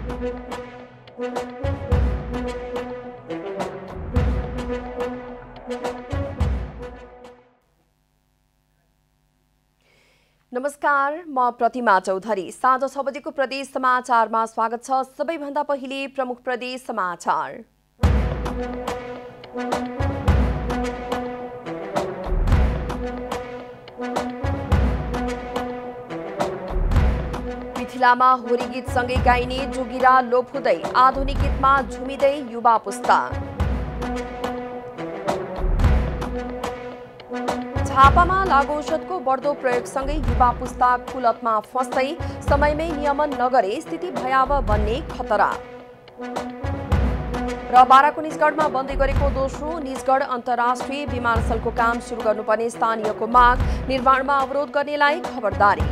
नमस्कार, म प्रतिमा चौधरी। साँझ 6 बजेको प्रदेश समाचारमा स्वागत छ। सबैभन्दा पहिले प्रमुख प्रदेश समाचार। मिथिलामा होरी गीतसँगै गाइने जोगिरा लोप हुँदै आधुनिक गीतमा झुमिँदै युवा पुस्ता। झापामा लागु औषधको बढ्दो प्रयोगसँगै युवा पुस्ता कुलतमा फस्दै समयमै नियमन नगरे स्थिति भयावह बन्ने खतरा। र बाराको निजगढमा बन्दै गरेको दोस्रो निजगढ अन्तर्राष्ट्रिय विमानस्थलको काम सुरु गर्नुपर्ने स्थानीयको माग, निर्माणमा अवरोध गर्नेलाई खबरदारी।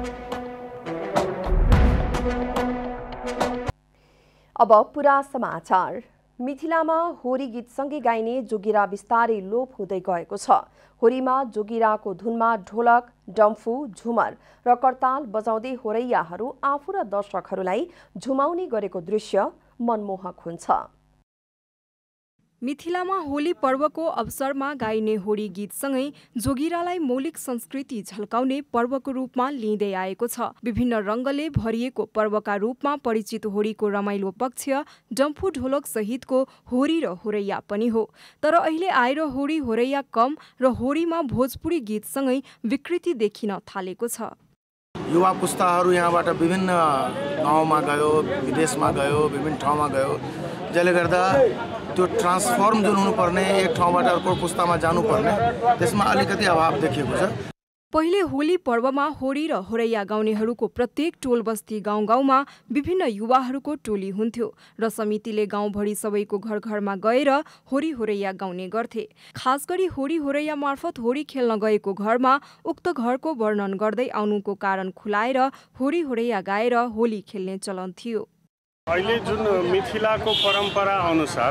अब पुरा समाचार। मिथिलामा होरी गीतसँगै गाइने जोगिरा बिस्तारै लोप हुँदै गएको छ। होरीमा जोगिराको धुनमा ढोलक, डम्फु, झुमर र करताल बजाउँदै होरैयाहरू आफू र दर्शकहरूलाई झुमाउने गरेको दृश्य मनमोहक हुन्छ। मिथिलामा होली पर्वको अवसरमा गाइने होरी गीतसँगै जोगिरालाई मौलिक संस्कृति झल्काउने पर्वको रूपमा लिँदै आएको छ। विभिन्न रङ्गले भरिएको पर्वका रूपमा परिचित होरीको रमाइलो पक्ष डम्फु ढोलक सहितको होरी र होरैया पनि हो। तर अहिले आएर होरी होरैया कम र होरीमा भोजपुरी गीतसँगै विकृति देखिन थालेको छ। युवा पुस्ताहरू यहाँबाट विभिन्न गाउँमा गयो, विदेशमा गयो, विभिन्न ठाउँमा गयो, जसले गर्दा त्यो ट्रान्सफर्म जुन हुनुपर्ने एक ठाउँबाट अर्को पुस्तामा जानुपर्ने त्यसमा अलिकति अभाव देखिएको छ। पहिले होली पर्वमा होरी र होरैया गाउनेहरूको प्रत्येक टोल बस्ती गाउँ गाउँमा विभिन्न युवाहरूको टोली हुन्थ्यो र समितिले गाउँभरि सबैको घर घरमा गएर होरी होरैया गाउने गर्थे। खास गरी होरी होरैया मार्फत होरी खेल्न गएको घरमा उक्त घरको वर्णन गर्दै आउनुको कारण खुलाएर होरी होरैया गाएर होली खेल्ने चलन थियो। अहिले जुन मिथिलाको परम्परा अनुसार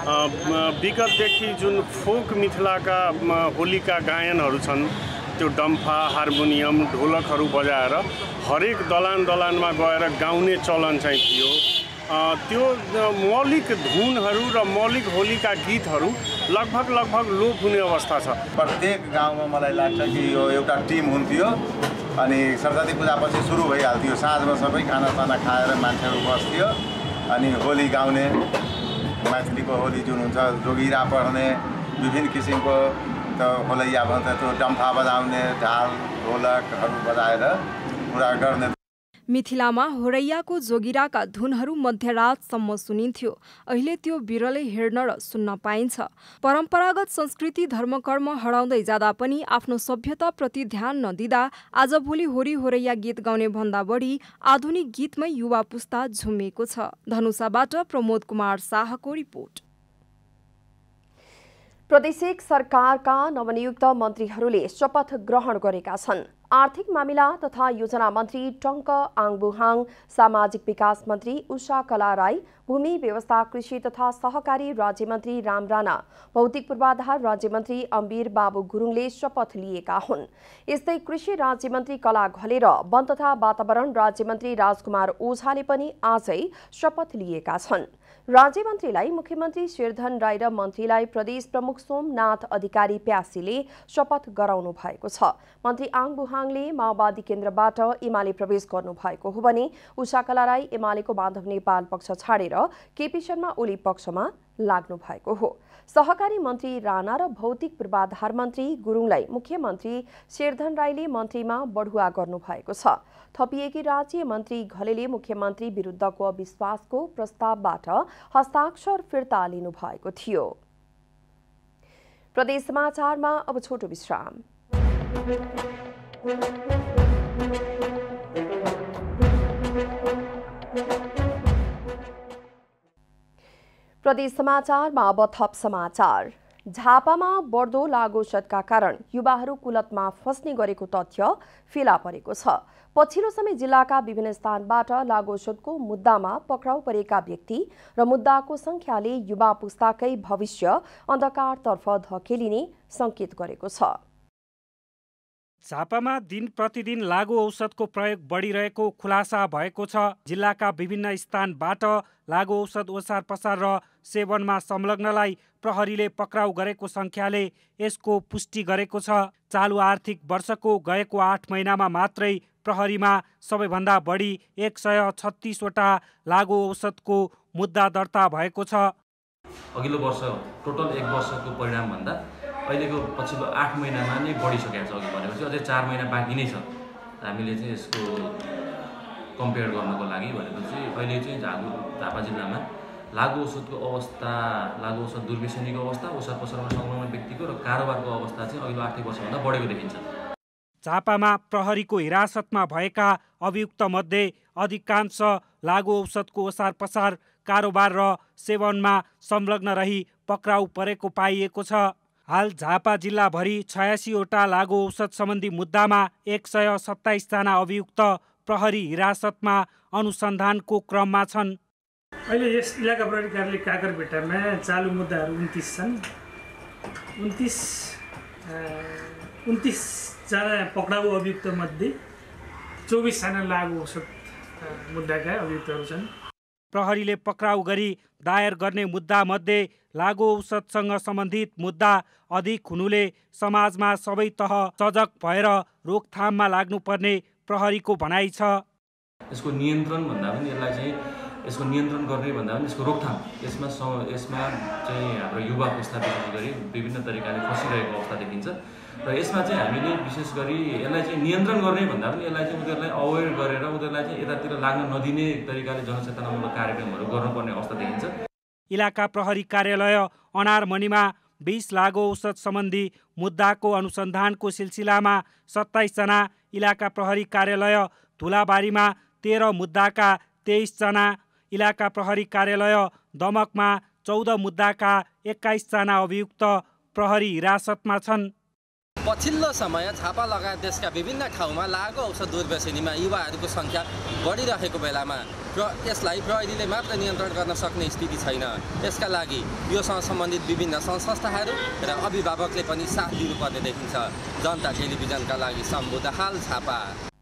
विगतदेखि जुन फोक मिथिलाका होलीका गायनहरू छन्, त्यो डम्फा, हार्मोनियम, ढोलकहरू बजाएर हरेक दलान दलानमा गएर गाउने चलन चाहिँ थियो। त्यो मौलिक धुनहरू र मौलिक होलीका गीतहरू लगभग लोप हुने अवस्था छ। प्रत्येक गाउँमा मलाई लाग्छ कि यो एउटा टिम हुन्थ्यो अनि सरस्वती पूजापछि सुरु भइहाल्थ्यो। साँझमा सबै खानासाना खाएर मान्छेहरू बस्थ्यो अनि होली गाउने, मैथिलीको होली जुन हुन्छ, जोगिरा पढ्ने, विभिन्न किसिमको होलैया भन्छ, त्यो डम्फा बजाउने, झाल ढोलकहरू बजाएर पुरा गर्ने। मिथिलामा होरैयाको जोगिराका धुनहरू मध्यरातसम्म सुनिन्थ्यो। अहिले त्यो बिरलै हेर्न र सुन्न पाइन्छ। परम्परागत संस्कृति धर्मकर्म हराउँदै जाँदा पनि आफ्नो सभ्यताप्रति ध्यान नदिँदा आजभोलि होरी होरैया गीत गाउने भन्दा बढी आधुनिक गीतमै युवा पुस्ता झुमेको छ। धनुषाबाट प्रमोद कुमार शाहको रिपोर्ट। प्रदेशिक सरकारका नवनियुक्त मन्त्रीहरूले शपथ ग्रहण गरेका छन्। आर्थिक मामिला तथा योजना मन्त्री टङ्क आङबुहाङ, सामाजिक विकास मन्त्री उषा कला राई, भूमि व्यवस्था कृषि तथा सहकारी राज्यमन्त्री राम राणा, भौतिक पूर्वाधार राज्यमन्त्री अम्बिर बाबु गुरुङले शपथ लिएका हुन्। यस्तै कृषि राज्यमन्त्री कला घले र वन तथा वातावरण राज्यमन्त्री राजकुमार ओझाले पनि आजै शपथ लिएका छन्। राज्यमन्त्रीलाई मुख्यमन्त्री शेरधन राई र मन्त्रीलाई प्रदेश प्रमुख सोमनाथ अधिकारी प्यासीले शपथ गराउनु भएको छ। मन्त्री आङबुहाङले माओवादी केन्द्रबाट एमाले प्रवेश गर्नु भएको हो भने उषा कला राई एमालेको माधव नेपाल पक्ष छाडेर केपी शर्मा ओली पक्षमा लाग्नु भएको हो। सहकारी मन्त्री राणा र भौतिक पूर्वाधार मन्त्री गुरुङलाई मुख्यमन्त्री शेरधन राईले मन्त्रीमा बढुवा गर्नु भएको छ। थपिएकी राज्य मन्त्री घलेले मुख्यमन्त्री विरुद्धको अविश्वासको प्रस्तावबाट हस्ताक्षर फिर्ता लिनु भएको थियो। प्रदेश समाचारमा अब छोटो विश्राम। प्रदेश समाचारमा अब थप समाचार। झापामा बढ्दो लागु औषधका कारण युवाहरू कुलतमा फस्ने गरेको तथ्य फेला परेको छ। पछिल्लो समय जिल्लाका विभिन्न स्थानबाट लागु औषधको मुद्दामा पक्राउ परेका व्यक्ति र मुद्दाको संख्याले युवा पुस्ताकै भविष्य अन्धकारतर्फ धकेलिने संकेत गरेको छ। झापामा दिन प्रतिदिन लागु औषधको प्रयोग बढिरहेको खुलासा भएको छ। जिल्लाका विभिन्न स्थानबाट लागु औषध ओसार पसार र सेवनमा संलग्नलाई प्रहरीले पक्राउ गरेको संख्याले यसको पुष्टि गरेको छ। चालु आर्थिक वर्षको गएको 8 महिनामा मात्रै प्रहरीमा सबैभन्दा बढी 136 वटा लागु औषधको मुद्दा दर्ता भएको छ। अघिल्लो वर्ष टोटल 1 वर्षको परिणामभन्दा अहिलेको पछिल्लो 8 महिनामा नै बढिसकेको छ। अघि भनेपछि अझै 4 महिना बाँकी नै छ। हामीले चाहिँ यसको कम्पेयर गर्नको लागि भनेपछि अहिले चाहिँ झापा जिल्लामा लागु औषधको अवस्था, लागु औषध दुर्व्यसनीको अवस्था, ओसार पसारमा संलग्न व्यक्तिको र कारोबारको अवस्था चाहिँ अघिल्लो आर्थिक वर्षभन्दा बढेको देखिन्छ। झापामा प्रहरीको हिरासतमा भएका अभियुक्त मध्ये अधिकांश लागु औषधको ओसार पसार, कारोबार र सेवनमा संलग्न रही पक्राउ परेको पाइएको छ। हाल झापा जिल्लाभरि 86 वटा लागु औषध सम्बन्धी मुद्दामा 127 जना अभियुक्त प्रहरी हिरासतमा अनुसन्धानको क्रममा छन्। अहिले यस इलाका प्रहरी कार्यालय काकरपेटामा चालु मुद्दाहरू 29 छन्। 29 जना पक्राउ अभियुक्त मध्ये 24 जना लागु औषध मुद्दाका अभियुक्तहरू छन्। प्रहरीले पक्राउ गरी दायर गर्ने मुद्दा मध्ये लागु औषधसँग सम्बन्धित मुद्दा अधिक हुनुले समाजमा सबै तह सजग भएर रोकथाममा लाग्नुपर्ने प्रहरीको भनाइ छ। यसको नियन्त्रण भन्दा पनि यसलाई चाहिँ यसको नियन्त्रण गर्ने भन्दा पनि यसको रोकथाम, यसमा चाहिँ हाम्रो युवा पुस्ता विशेष गरी विभिन्न तरिकाले फसिरहेको अवस्था देखिन्छ र यसमा चाहिँ हामीले विशेष गरी यसलाई चाहिँ नियन्त्रण गर्ने भन्दा पनि यसलाई चाहिँ उनीहरूलाई अवेर गरेर उनीहरूलाई चाहिँ यतातिर लाग्न नदिने तरिकाले जनचेतनामूलक कार्यक्रमहरू गर्नुपर्ने अवस्था देखिन्छ। इलाका प्रहरी कार्यालय अनारमणिमा 20 लागु औषध सम्बन्धी मुद्दाको अनुसन्धानको सिलसिलामा 27 जना, इलाका प्रहरी कार्यालय धुलाबारीमा 13 मुद्दाका 23 जना, इलाका प्रहरी कार्यालय दमकमा 14 मुद्दाका 21 जना अभियुक्त प्रहरी हिरासतमा छन्। पछिल्लो समय झापा लगायत देशका विभिन्न ठाउँमा लागु औषध दुर्व्यसनीमा युवाहरूको सङ्ख्या बढिरहेको बेलामा यसलाई प्रहरीले मात्र नियन्त्रण गर्न सक्ने स्थिति छैन। यसका लागि योसँग सम्बन्धित विभिन्न संस्थाहरू र अभिभावकले पनि साथ दिनुपर्ने देखिन्छ। जनता टेलिभिजनका लागि शम्भु दाहाल, झापा।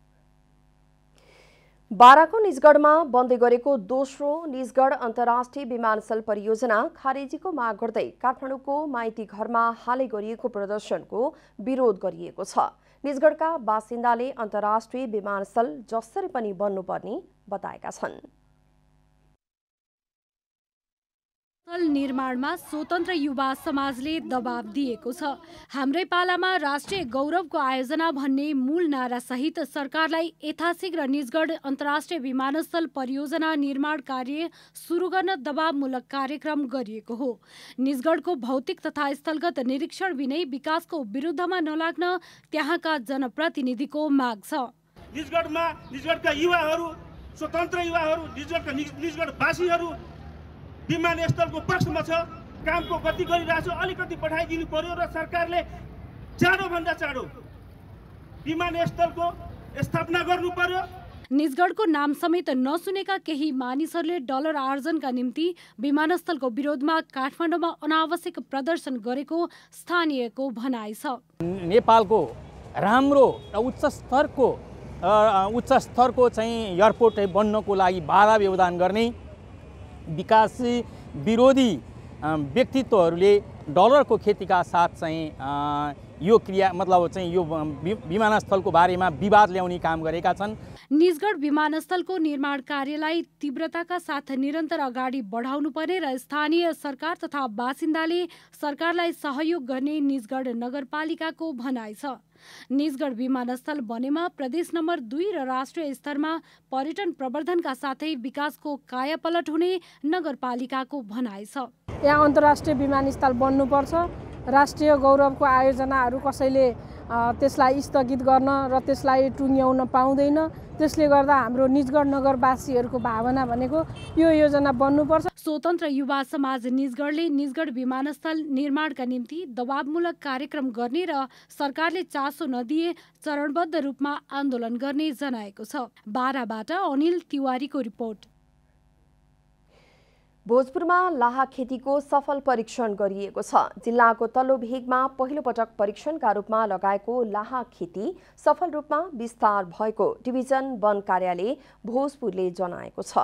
बाराको निजगढमा बन्दै गरेको दोस्रो निजगढ अन्तर्राष्ट्रिय विमानस्थल परियोजना खारेजीको माग गर्दै काठमाडौँको माइती घरमा हालै गरिएको प्रदर्शनको विरोध गरिएको छ। निजगढका बासिन्दाले अन्तर्राष्ट्रिय विमानस्थल जसरी पनि बन्नुपर्ने बताएका छन्। निर्माणमा स्वतन्त्र युवा समाजले दबाब दिएको छ। हाम्रै पालामा राष्ट्रिय गौरवको आयोजना भन्ने मूल नारा सहित सरकारलाई यथाशीघ्र निजगढ अन्तर्राष्ट्रिय विमानस्थल परियोजना निर्माण कार्य सुरु गर्न दबावमूलक कार्यक्रम गरिएको हो। निजगढको भौतिक तथा स्थलगत निरीक्षण बिनै विकासको विरुद्धमा नलाग्न त्यहाँका जनप्रतिनिधिको माग छ। निजगढमा निजगढका युवाहरू, स्वतन्त्र युवाहरू, निजगढवासीहरू विमानस्थलको पक्षमा छ। कामको गति गरिरहेछ, अलिकति बढाइदिनु पर्यो र सरकारले चाँडोभन्दा चाँडो विमानस्थलको स्थापना गर्नु पर्यो। निजगढको नाम समेत नसुनेका केही मानिसहरूले डलर आर्जनका निम्ति विमानस्थलको विरोधमा काठमाडौँमा अनावश्यक प्रदर्शन गरेको स्थानीयको भनाइ छ। नेपालको राम्रो र उच्च स्तरको चाहिँ एयरपोर्ट बन्नको लागि बाधा व्यवधान गर्ने विकास विरोधी व्यक्तित्वहरूले डलरको खेतीका साथ चाहिँ यो क्रिया मतलब चाहिँ यो विमानस्थलको बारेमा विवाद ल्याउने काम गरेका छन्। निजगढ विमानस्थलको निर्माण कार्यलाई तीव्रताका साथ निरन्तर अगाडि बढाउनु पर्ने र स्थानीय सरकार तथा बासिन्दाले सरकारलाई सहयोग गर्ने निजगढ नगरपालिकाको भनाइ छ। निजगढ विमानस्थल बनेमा प्रदेश नम्बर 2 र राष्ट्रिय स्तरमा पर्यटन प्रवर्धनका साथै विकासको कायापलट हुने नगरपालिकाको भनाइ छ। यहाँ अन्तर्राष्ट्रिय विमानस्थल बन्नुपर्छ। राष्ट्रिय गौरवको आयोजनाहरू कसैले त्यसलाई स्थगित गर्न र त्यसलाई टुङ्ग्याउन पाउँदैन। त्यसले गर्दा हाम्रो निजगढ नगरवासीहरूको भावना भनेको यो योजना बन्नुपर्छ। स्वतन्त्र युवा समाज निजगढले निजगढ विमानस्थल निर्माणका निम्ति दबावमूलक कार्यक्रम गर्ने र सरकारले चासो नदिए चरणबद्ध रूपमा आन्दोलन गर्ने जनाएको छ। बाराबाट अनिल तिवारीको रिपोर्ट। भोजपुरमा लाहा खेतीको सफल परीक्षण गरिएको छ। जिल्लाको तल्लो भेगमा पहिलो पटक परीक्षणका रूपमा लगाएको लाहा खेती सफल रूपमा विस्तार भएको डिभिजन वन कार्यालय भोजपुरले जनाएको छ।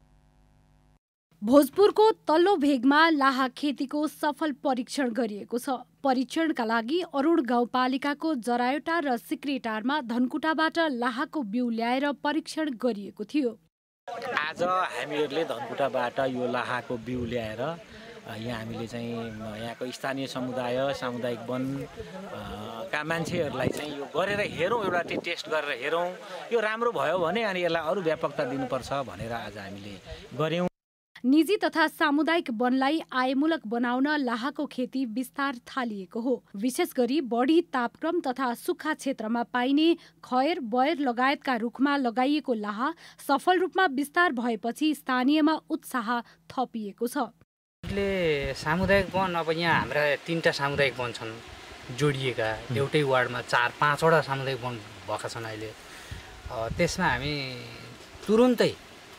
भोजपुरको तल्लो भेगमा लाहा खेतीको सफल परीक्षण गरिएको छ। परीक्षणका लागि अरुण गाउँपालिकाको जरायोटा र सिक्रेटारमा धनकुटाबाट लाहाको बिउ ल्याएर परीक्षण गरिएको थियो। आज हामीहरूले धनकुटाबाट यो लाहाको बिउ ल्याएर यहाँ हामीले चाहिँ यहाँको स्थानीय समुदाय सामुदायिक वन का मान्छेहरूलाई चाहिँ यो गरेर हेरौँ, एउटा टेस्ट गरेर हेरौँ, यो राम्रो भयो भने अनि यसलाई अरू व्यापकता दिनुपर्छ भनेर आज हामीले गऱ्यौँ। निजी तथा सामुदायिक वनलाई आयमूलक बनाउन लाहाको खेती विस्तार थालिएको हो। विशेष गरी बढी तापक्रम तथा सुक्खा क्षेत्रमा पाइने खैर, बयर लगायतका रुखमा लगाइएको लाहा सफल रूपमा विस्तार भएपछि स्थानीयमा उत्साह थपिएको छ। सामुदायिक वन अब यहाँ हाम्रा 3टा सामुदायिक वन छन् जोडिएका, एउटै वार्डमा 4-5वटा सामुदायिक वन भएका छन् अहिले। त्यसमा हामी तुरुन्तै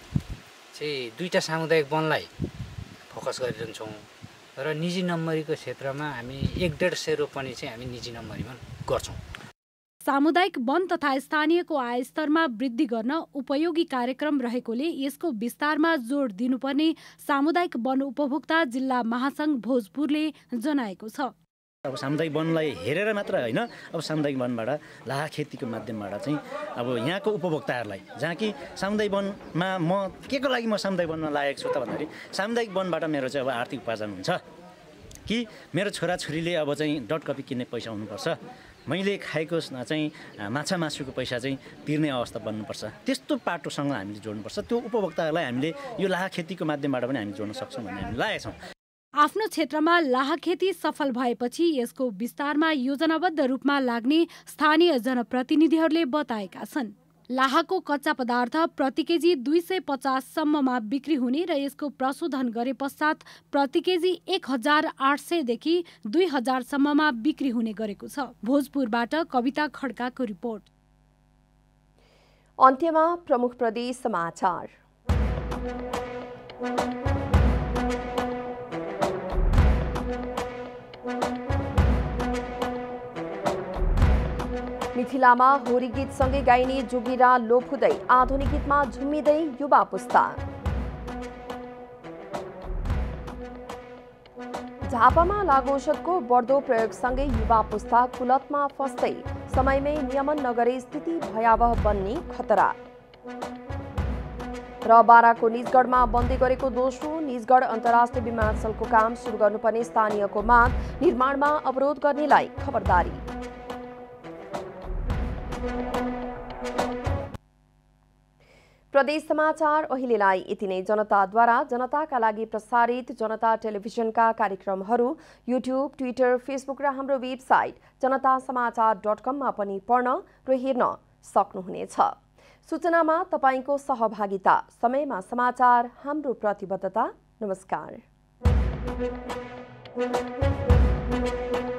2टा सामुदायिक वनलाई फोकस गरिरहन्छौँ र निजी नम्बरीको क्षेत्रमा हामी 150 रोपनी चाहिँ हामी निजी नम्बरीमा गर्छौँ। सामुदायिक वन तथा स्थानीयको आय स्तरमा वृद्धि गर्न उपयोगी कार्यक्रम रहेकोले यसको विस्तारमा जोड दिनुपर्ने सामुदायिक वन उपभोक्ता जिल्ला महासंघ भोजपुरले जनाएको छ। अब सामुदायिक वनलाई हेरेर मात्र होइन, अब सामुदायिक वनबाट लाहा खेतीको माध्यमबाट चाहिँ अब यहाँको उपभोक्ताहरूलाई, जहाँ कि सामुदायिक वनमा म के को लागि म सामुदायिक वनमा लागेको छु त भन्दाखेरि सामुदायिक वनबाट मेरो चाहिँ अब आर्थिक उपार्जन हुन्छ कि मेरो छोराछोरीले अब चाहिँ डट कपी किन्ने पैसा हुनुपर्छ, मैले खाएको चाहिँ माछा मासुको पैसा चाहिँ तिर्ने अवस्था बन्नुपर्छ। त्यस्तो पाटोसँग हामीले जोड्नुपर्छ। त्यो उपभोक्ताहरूलाई हामीले यो लाहा खेतीको माध्यमबाट पनि हामी जोड्न सक्छौँ भन्ने हामी लागेका छौँ। आफ्नो क्षेत्रमा लाहा खेती सफल भएपछि यसको विस्तारमा योजनाबद्ध रूपमा लाग्ने स्थानीय जनप्रतिनिधिहरूले बताएका छन्। लाहाको कच्चा पदार्थ प्रति केजी 250 सम्ममा बिक्री हुने र यसको प्रशोधन गरे पश्चात प्रति केजी 1800 देखि 2000 सम्ममा बिक्री हुने गरेको छ। भोजपुरबाट कविता खड्काको रिपोर्ट। अन्त्यमा प्रमुख प्रदेश समाचार। मिथिलामा होरी गीतसँगै गाइने जोगिरा लोप हुँदै आधुनिक गीतमा झुम्मिँदै युवा पुस्ता। झापामा लागु औषधको बढ्दो प्रयोगसँगै युवा पुस्ता कुलतमा फस्दै समयमै नियमन नगरे स्थिति भयावह बन्ने खतरा। र बाराको निजगढमा बन्दै गरेको दोस्रो निजगढ अन्तर्राष्ट्रिय विमानस्थलको काम सुरु गर्नुपर्ने स्थानीयको माग, निर्माणमा अवरोध गर्नेलाई खबरदारी। प्रदेश समाचार अहिलेलाई यति नै। जनताद्वारा जनताका लागि प्रसारित जनता टेलिभिजनका कार्यक्रमहरू युट्युब, ट्विटर, फेसबुक र हाम्रो वेबसाइट जनतासमाचार.com मा पनि पढ्न र हेर्न सक्नुहुनेछ। सूचनामा तपाईको सहभागिता, समयमा समाचार हाम्रो प्रतिबद्धता। नमस्कार।